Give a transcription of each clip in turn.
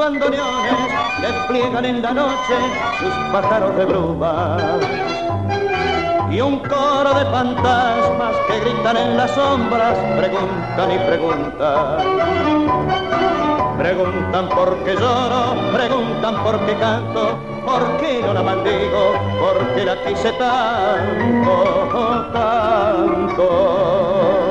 bandoneones despliegan en la noche sus pájaros de bruma. Y un coro de fantasmas que gritan en las sombras preguntan y preguntan. Preguntan por qué lloro, preguntan por qué canto, por qué no la maldigo, por qué la quise tanto, tanto.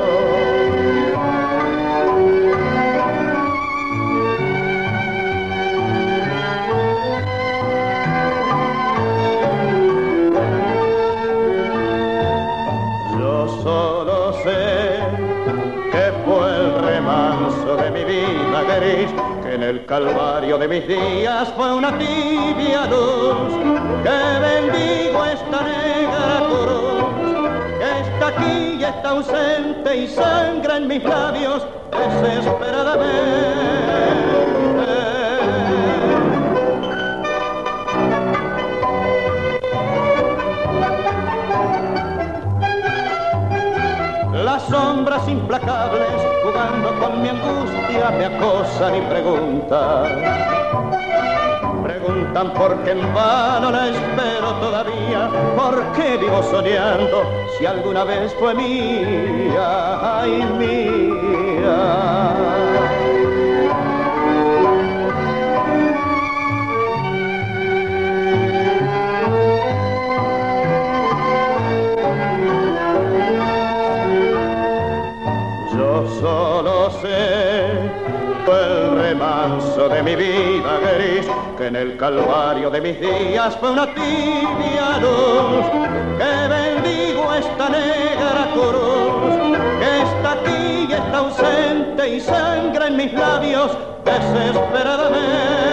Solo sé que fue el remanso de mi vida gris, que en el calvario de mis días fue una tibia luz, que bendigo esta negra cruz, que está aquí y está ausente y sangra en mis labios desesperadamente. Las sombras implacables, jugando con mi angustia, me acosan y preguntan. Preguntan por qué en vano la espero todavía, por qué vivo soñando, si alguna vez fue mía, ay mía. Solo sé fue el remanso de mi vida gris, que en el calvario de mis días fue una tibia luz, que bendigo esta negra cruz, que está aquí y está ausente y sangra en mis labios desesperadamente.